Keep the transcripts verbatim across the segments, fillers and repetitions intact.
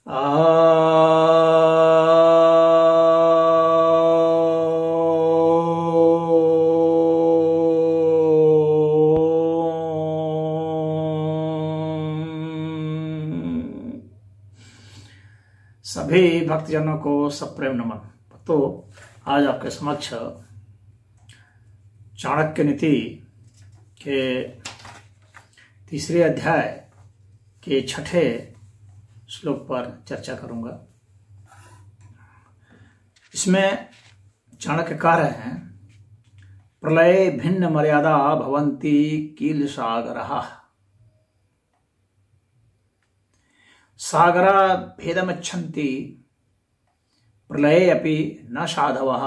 सभी भक्तजनों को सप्रेम नमन। तो आज आपके समक्ष चाणक्य नीति के तीसरे अध्याय के छठे श्लोक पर चर्चा करूंगा। इसमें चाणक्य कह रहे हैं, प्रलय भिन्न मर्यादा भवन्ति कील सागरः, सागरा भेदमच्छन्ति प्रलये अपि न साधवः।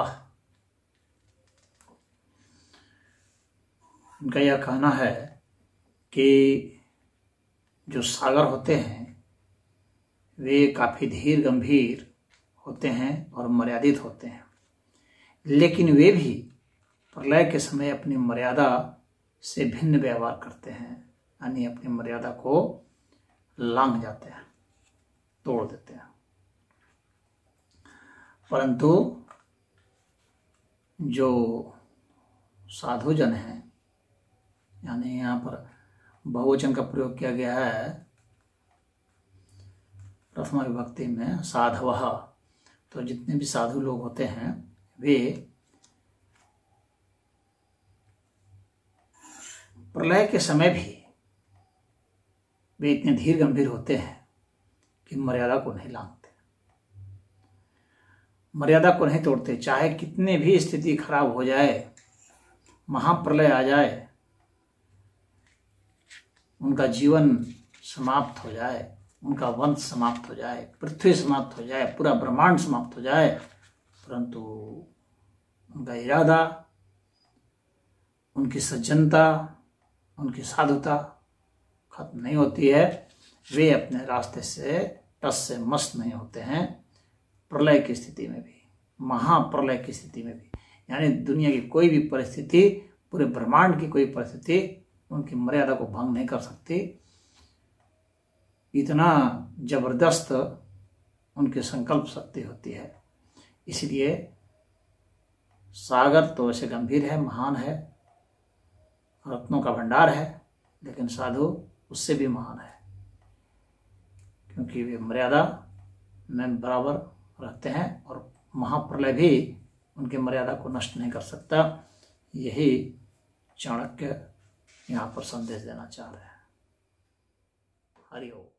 उनका यह कहना है कि जो सागर होते हैं वे काफी धीर गंभीर होते हैं और मर्यादित होते हैं, लेकिन वे भी प्रलय के समय अपनी मर्यादा से भिन्न व्यवहार करते हैं, यानी अपनी मर्यादा को लांघ जाते हैं, तोड़ देते हैं। परंतु जो साधुजन हैं, यानी यहाँ पर बहुवचन का प्रयोग किया गया है प्रथम विभक्ति में, साधवः, तो जितने भी साधु लोग होते हैं वे प्रलय के समय भी वे इतने धीर गंभीर होते हैं कि मर्यादा को नहीं लांघते, मर्यादा को नहीं तोड़ते। चाहे कितने भी स्थिति खराब हो जाए, महाप्रलय आ जाए, उनका जीवन समाप्त हो जाए, उनका वंश समाप्त हो जाए, पृथ्वी समाप्त हो जाए, पूरा ब्रह्मांड समाप्त हो जाए, परंतु उनका इरादा, उनकी सज्जनता, उनकी साधुता खत्म नहीं होती है। वे अपने रास्ते से टस से मस्त नहीं होते हैं, प्रलय की स्थिति में भी, महाप्रलय की स्थिति में भी। यानी दुनिया की कोई भी परिस्थिति, पूरे ब्रह्मांड की कोई परिस्थिति उनकी मर्यादा को भंग नहीं कर सकती। इतना जबरदस्त उनकी संकल्प शक्ति होती है। इसलिए सागर तो वैसे गंभीर है, महान है, रत्नों का भंडार है, लेकिन साधु उससे भी महान है, क्योंकि वे मर्यादा में बराबर रहते हैं और महाप्रलय भी उनकी मर्यादा को नष्ट नहीं कर सकता। यही चाणक्य यहाँ पर संदेश देना चाह रहे हैं। हरि ओम।